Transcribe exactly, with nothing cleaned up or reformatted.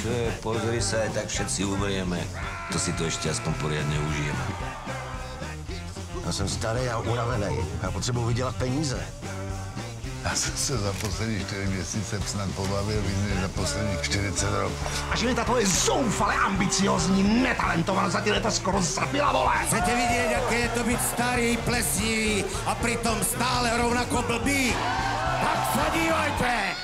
Pozri sa, aj tak všetci umrieme. To si to ešte aspoň poriadne užijeme. Já jsem starý a unavený. Já potřebuji vydělat peníze. Já jsem se za poslední čtyři měsíce snad pobavil víc než za posledních čtyřicet roků. A že mi ta tvoje zoufale ambiciozní netalentovanost za ty leta skoro zabila, vole! Chcete vidět, jaké je to být starý, plesnivý a pritom stále rovnako blbý? Tak se dívajte!